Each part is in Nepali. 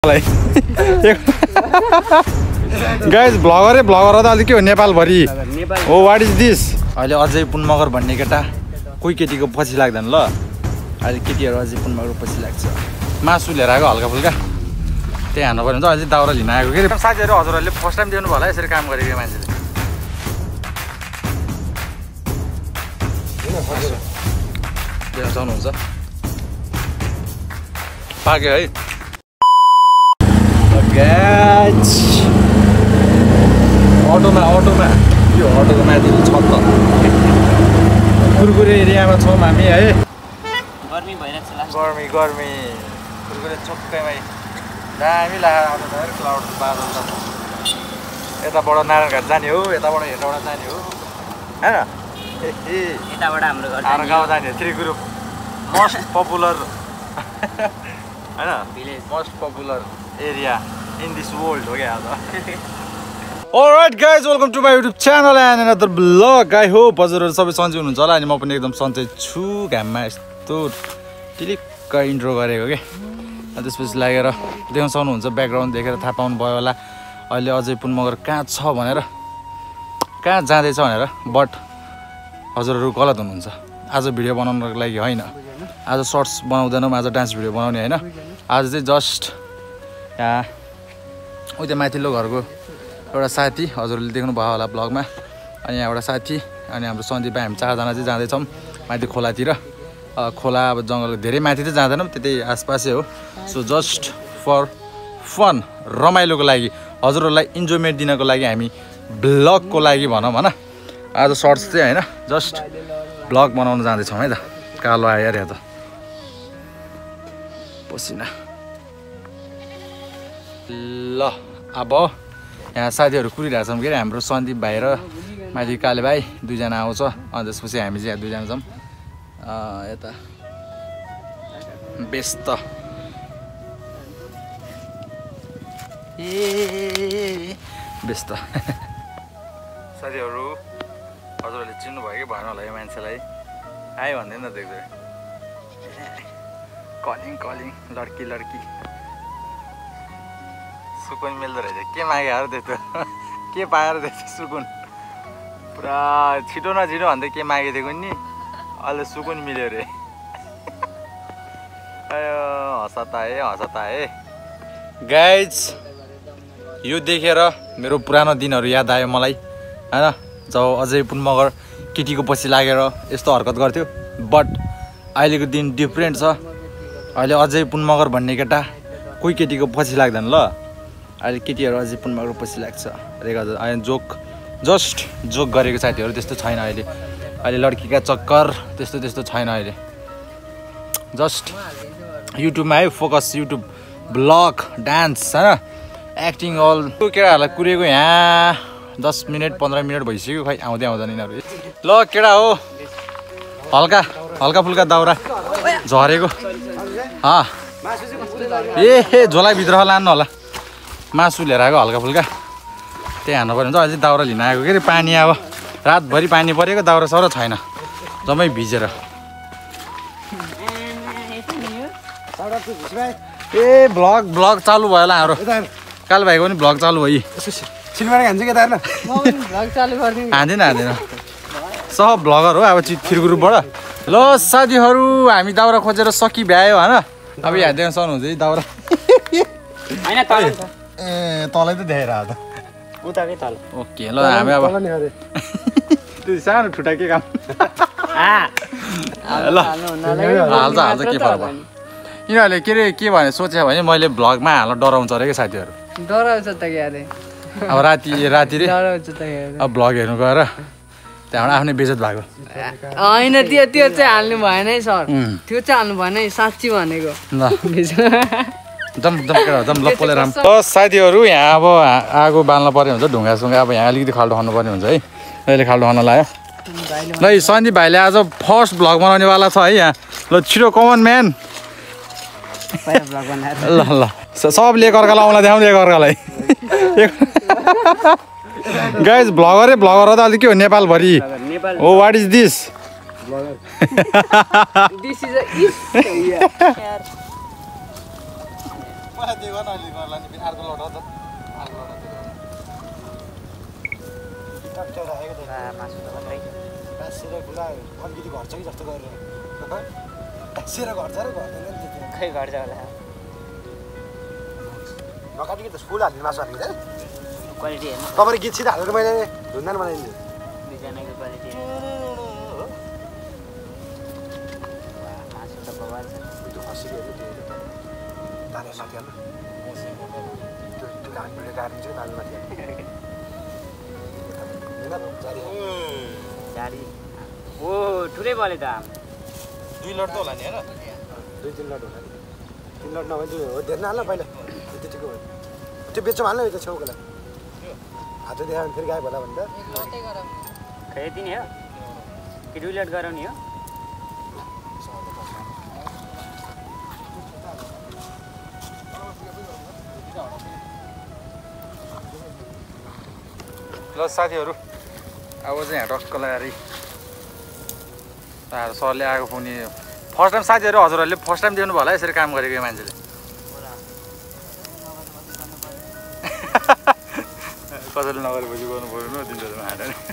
गाइज ब्लगर हो त अहिले के हो नेपालभरि हो वाट इज दिस अहिले अजय पुनमगर भन्ने केटा कोही केटीको पछि लाग्दैन ल अहिले केटीहरू अजय पुनमगर पछि लाग्छ मासु लिएर आएको हल्का फुल्का त्यही हान्नु पर्यो भने अहिले दाउरा लिन आएको के साथीहरू हजुरहरूले फर्स्ट टाइम देख्नु भयो होला यसरी काम गरेको मान्छेले देख्न सक्नुहुन्छ पाक्यो है अटोमा यो अटोको माथि छत त कुरकुरे एरियामा छौँ हामी है गर्मी भइरहेको छ गर्मी कुरकुरे चोक्कैमै दामी लागेर क्लाउड बादल त यताबाट नारायणघाट जाने हो यताबाट हेटौँडा जाने हो होइन यताबाट हाम्रो गाउँ जाने हो थ्री ग्रुप मोस्ट पपुलर होइन most popular area in this world हो क्या आज Alright guys, welcome to my YouTube channel and another vlog. I hope हजुरहरू सबै सन्चै हुनुहुन्छ होला अनि म पनि एकदम सन्चै छु घाममा यस्तो टिलिक्क इन्ट्रो गरेको के त्यसपछि लागेर देख्न सक्नुहुन्छ ब्याकग्राउन्ड देखेर थाहा पाउनु भयो होला अहिले अजय पुनमगर कहाँ छ भनेर कहाँ जाँदैछ भनेर बट हजुरहरू गलत हुनुहुन्छ आज भिडियो बनाउनको लागि होइन आज सर्ट्स बनाउँदैनौँ आज डान्स भिडियो बनाउने होइन आज चाहिँ जस्ट यहाँ उता माथिल्लो घरको एउटा साथी हजुरहरूले देख्नु भयो होला ब्लगमा अनि यहाँ एउटा साथी अनि हाम्रो सन्दीप भाइ हामी चारजना चाहिँ जाँदैछौँ माथि खोलातिर खोला अब जङ्गलको धेरै माथि चाहिँ जाँदैनौँ त्यतै आसपासै हो सो जस्ट फर फन रमाइलोको लागि हजुरहरूलाई इन्जोयमेन्ट दिनको लागि हामी ब्लगको लागि भनौँ होइन आज सर्ट्स चाहिँ होइन जस्ट ब्लग बनाउन जाँदैछौँ है त कालो आयो अरे त पसिना ल अब यहाँ साथीहरू कुरिरहेको छौँ के अरे हाम्रो सन्दीप भाइ र माथि काले भाइ दुईजना आउँछ अनि त्यसपछि हामी चाहिँ यहाँ दुईजना छौँ यता व्यस्त व्यस्त साथीहरू हजुरहरूले चिन्नुभयो कि भएन होला यो मान्छेलाई आयो भन्दैन देख्दै कलिङ कलिङ लड्की लड्की सुकुन मिल्दो रहेछ के माग्यो अरे त्यस्तो के पाएर त्यस्तो सुकुन पुरा छिटो न छिटो भन्दै के मागेको थिएको नि अहिले सुकुन मिल्यो अरे हँसता है गाइज यो देखेर मेरो पुरानो दिनहरू याद आयो मलाई होइन जब अजय पुनमगर केटीको पछि लागेर यस्तो हरकत गर्थ्यो बट अहिलेको दिन डिफ्रेन्ट छ अहिले अजय पुनमगर भन्ने केटा कोही केटीको पछि लाग्दैन ल अहिले केटीहरू अझै पुनमगर पछि लाग्छ अहिले जस्ट जोक गरेको साथीहरू त्यस्तो छैन अहिले लड्कीका चक्कर त्यस्तो छैन अहिले जस्ट युट्युबमा है फोकस युट्युब ब्लग डान्स होइन एक्टिङ अल केटाहरूलाई कुरेको यहाँ 10 मिनट 15 मिनट भइसक्यो खै आउँदै आउँदैन यिनीहरू ल केटा हो हल्का फुल्का दाउरा झरेको ए झोलाभित्र लानु होला मासु लिएर आएको हल्का फुल्का त्यही हान्नु पर्यो भने चाहिँ अहिले दाउरा लिन आएको के अरे पानी अब रातभरि पानी परेको दाउरा साउरा छैन जम्मै भिजेर ए ब्लग चालु भयो होला हाम्रो काल भाइको पनि ब्लग चालु भयो हान्दैन सब ब्लगर हो अब चिर ग्रुपबाट ल साथीहरू हामी दाउरा खोजेर सकि भ्यायो होइन अब यहाँ देख्न सक्नुहुन्छ है दाउरा ए तलै त देखेर त उताकै तल ओके ल हामी अब त्यो सानो ठुटा के काम ल हाल्छ के फरक यिनीहरूले के अरे के भने सोचे भने मैले ब्लगमा हाल्न डराउँछ अरे क्या साथीहरू डराउँछ त के अरे अब राति डराउँछ त अब ब्लग हेर्नु गएर त्यहाँबाट आफ्नै बेइज्जत भएको होइन त्यो चाहिँ हाल्नु भएन है सर त्यो चाहिँ हाल्नु भएन है साँच्ची भनेको ल ल पोलेर साथीहरू यहाँ अब आगो बाल्न पर्ने हुन्छ ढुङ्गासुङ्गा अब यहाँ अलिकति खाल्डो खानु पर्ने हुन्छ है अहिले खाल्डो खान लाग्यो ल सन्दीप भाइले आज फर्स्ट भ्लग बनाउनेवाला छ है यहाँ ल छिटो कमन म्यान ल सबले एकअर्कालाई आउँला देखाउनु एकअर्कालाई गाइज ब्लगर हो त अहिले के हो नेपालभरि हो वाट इज दिस मलाई दिएको न अलि गर्ला नि फेरि अर्को लट हो त अर्को लट मासु त मात्रै बासेर पुरा अलिकति घट्छ कि जस्तो गरेर बासेर घट्छ र घट्दैन नि त्यो खै घट्छ होला नकाटिकन त फुल हाल्ने मासु हाल्ने क्वालिटी हेर्नु तपाईँले गीत सिधा हालेको मैले धुन्दान बनाइदिन्छु दुईजनाको क्वालिटी मासु त बवाल छ त्यो खसीको हेर्नु त्यो दाने माथि हाल्नु त्यो घाम भिडियो गाडिन्छ कि दाने माथि गाडी ओ ठुलै बले त 2 लट त होला नि हैन 2-3 लट होला नि 3 लट नभए त्यो हो धेरै नहाल्न पहिला त्यो ठिकै हो त्यो बेचौँ हाल्नु त्यो छेउकोलाई हातले देखायो भने फेरि गायब होला भने त खै यति नै हो कि डुलेट गराउने हो ल साथीहरु अब चाहिँ यहाँ टक्क लगाएर सरले आएको पुग्ने फर्स्ट टाइम साथीहरु हजुरहरूले फर्स्ट टाइम देख्नु भयो होला यसरी काम गरेको यो मान्छेले कसैले नगरेपछि गर्नु पर्यो न दिन्छमा हाट नि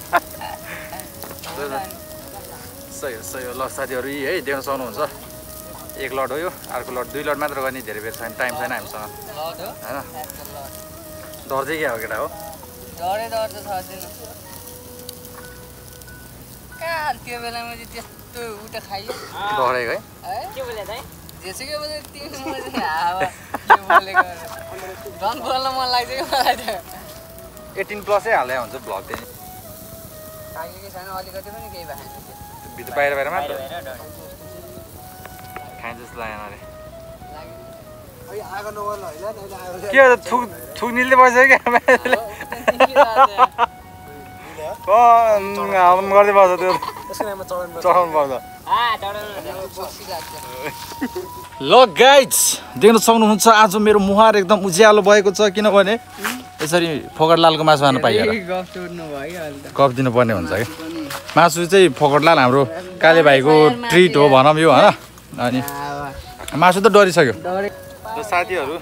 सही हो सही हो ल साथीहरु यही है देख्न सक्नुहुन्छ एक लट हो यो अर्को लट 2 लट मात्र गर्ने धेरै बेर छैन टाइम छैन हामीसँग हैन डर चाहिँ के हो केटा हो डर त छैन कहाँ त्यो बेलामा चाहिँ त्यस्तो उता खाइयो डरेको है के बोले दाइ जेसुकै बोले तिमीलाई चाहिँ हावा के बोलेको झन् बोल्न मन लाग्छ कि मलाई त 18 प्लसै हाले हुन्छ भ्लग चाहिँ खाइयो कि छैन अलिकति पनि केही भएन भित्र बाहिर बाहिर मात्र खान्छ जस्तो लागेन अरे अहिले आगो नगर्नु होइन अहिले आगो के हो थुक निल्दै बसेको क्या हाउन गर्दै बस्छ त्यो त्यसको नाममा चढाउनु पर्छ ल गाइज देख्न सक्नुहुन्छ आज मेरो मुहार एकदम उज्यालो भएको छ किनभने यसरी फोकटलालको मासु खान पाइयो कप दिनुपर्ने हुन्छ कि मासु चाहिँ फोकटलाल हाम्रो काले भाइको ट्रिट हो भनौँ यो होइन अनि मासु त डरिसक्यो साथीहरू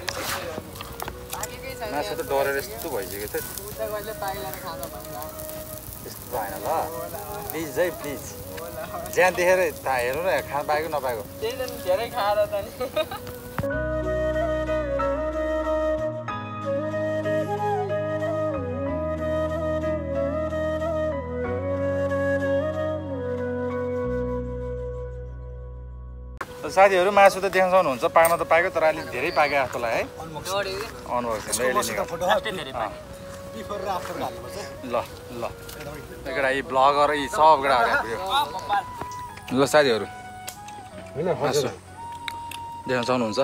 मासु त डरेर यस्तो भइसक्यो थियो त्यस्तो भएन ल प्लिज है प्लिज ज्यान देखेर हेर्नु न खान पाएको नपाएको धेरै खाएर त नि साथीहरू मासु त देख्न सक्नुहुन्छ पाक्न त पाएको तर अलिक धेरै पाके जस्तो लाग्यो है अनुभव छैन ल ल एउटा यी ब्लगर यी सब केटाहरू ल साथीहरू मासु देख्न सक्नुहुन्छ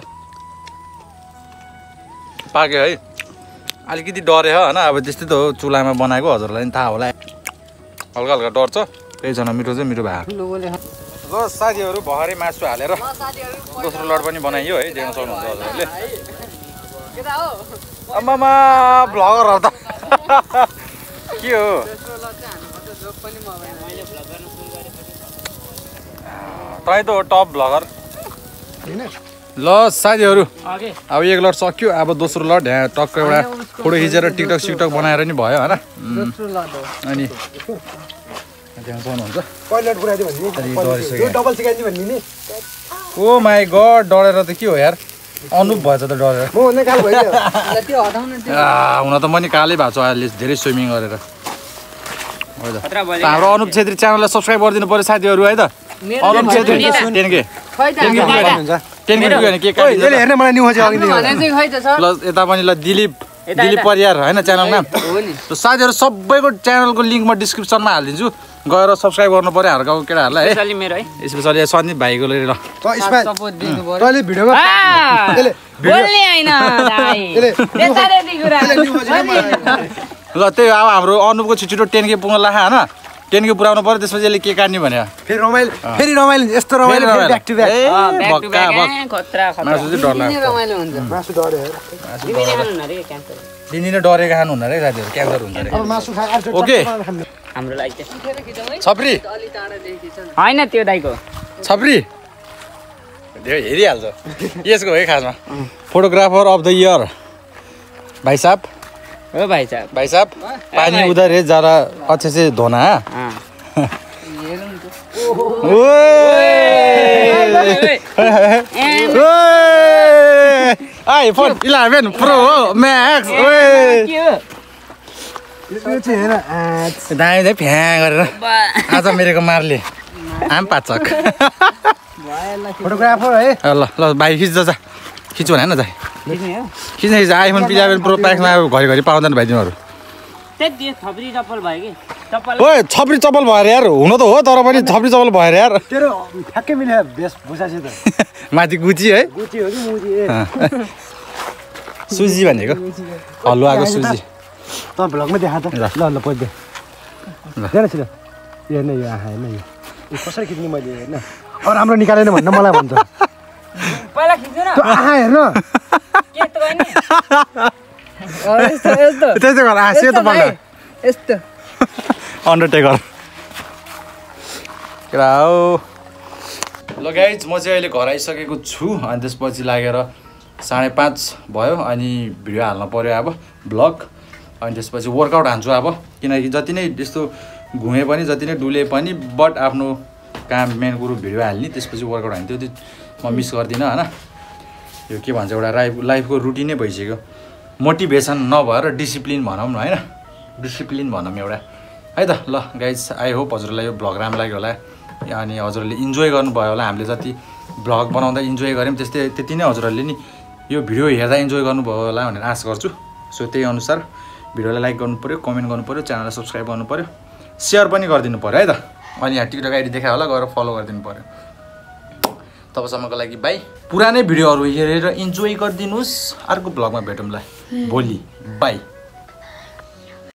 पाक्यो है अलिकति डरे हो होइन अब त्यस्तै त हो चुलामा बनाएको हजुरलाई पनि थाहा होला हल्का हल्का डर छ केही छैन मिठो चाहिँ मिठो भयो ल साथीहरू भर्खरै मासु हालेर दोस्रो लड पनि बनाइयो है देख्न सक्नुहुन्छ हजुरहरूले आमामा भ्लगरहरू त के हो तै त हो टप भ्लगर ल साथीहरू अब एक लट सक्यो अब दोस्रो लट यहाँ टक्क एउटा फोटो खिचेर टिकटक सिकटक बनाएर नि भयो होइन अनि देख्न सक्नुहुन्छ ओ माई गड डरेर त के हो यार अनुप भएछ त डरेर हुन त म नि कालै भएको छु अहिले धेरै स्विमिङ गरेर हाम्रो अनुप छेत्री च्यानललाई सब्सक्राइब गरिदिनु पर्यो साथीहरू है त अनुप छेत्री 10K प्लस यता पनि ल दिलीप परियार होइन च्यानल नाम साथीहरू सबैको च्यानलको लिङ्क म डिस्क्रिप्सनमा हालिदिन्छु गएर सब्सक्राइब गर्नु पर्यो हाम्रो गाउँको केटाहरूलाई है स्पेसली सन्दीप भाइको ल ल त्यही अब हाम्रो अनुपको छिटो 10K पुग्न लाग्यो होइन 10K पुऱ्याउनु पर्यो त्यसपछि यसले के काट्ने भने फेरि रमाइलो यस्तो रमाइलो दिनै डरेको खानु हुन्न रे साथीहरू क्यान्सर हुन्छ रे ओके हाम्रो लागि छपरी होइन त्यो दाइको छपरी हेरिहाल्छ यसको हो है खासमा फोटोग्राफर अफ द इयर भाई साहब ओ भाइ साहब भाई साहब पानी उधर है जरा अच्छे से धोना है iPhone 11 Pro Max दाइ दाइ फ्या गरेर आज मेरेको मारले आम पाचक फोटोग्राफर है ल ल भाइ खिच्छ जा खिच्छु भने न जा खिच्न iPhone 11 Pro Max-मा घरिघरि पाउँदैन भाइ तिमीहरू त्यति थप्री चप्पल भयो कि चप्पल ओए छप्री चप्पल भएर यार हुन त हो तर पनि छप्री चप्पल भएर यार तेरो ठ्याक्कै मिल्यो वेशभूषासित माथि गुची है गुची हो कि मुजी सुजी भनेको हलुवाको सुजी त भ्लगमा देखा त ल ल पछि दे हेर्न छिटो यो हेर्न यो आहा हेर्न यो कसरी खिच्ने मैले हेर्न अब राम्रो निकालेन भन्न मलाई भन्छ पहिला खिच्नु न त्यो आहा हेर्न के त गर्ने त्यस्तै गर सेतो पल्ट यस्तो अन्डरटेकर केरा हो ल गाइज म चाहिँ अहिले घर आइसकेको छु अनि त्यसपछि लागेर 5:30 भयो अनि भिडियो हाल्न पर्यो अब ब्लग अनि त्यसपछि वर्कआउट हान्छु अब किनकि जति नै त्यस्तो घुमे पनि जति नै डुले पनि बट आफ्नो काम मेन कुरो भिडियो हाल्ने त्यसपछि वर्कआउट हाल्ने त्यो म मिस गर्दिनँ होइन यो के भन्छ एउटा लाइफको रुटिनै भइसक्यो मोटिभेसन नभएर डिसिप्लिन भनौँ न होइन डिसिप्लिन भनौँ एउटा है त ल गाइज आई होप हजुरलाई यो भ्लग राम्रो लाग्यो होला अनि हजुरहरूले इन्जोय गर्नुभयो होला हामीले जति भ्लग बनाउँदा इन्जोय गऱ्यौँ त्यति नै हजुरहरूले नि यो भिडियो हेर्दा इन्जोय गर्नुभयो होला भनेर आशा गर्छु सो त्यही अनुसार भिडियोलाई लाइक गर्नु पऱ्यो कमेन्ट गर्नु पऱ्यो च्यानललाई सब्सक्राइब गर्नु पऱ्यो सेयर पनि गरिदिनु पऱ्यो है त अनि यहाँ टिकटक आइडी देखायो होला गएर फलो गरिदिनु पऱ्यो तबसम्मको लागि बाई पुरानै भिडियोहरू हेरेर इन्जोय गरिदिनुहोस् अर्को भ्लगमा भेटौँला भोलि बाई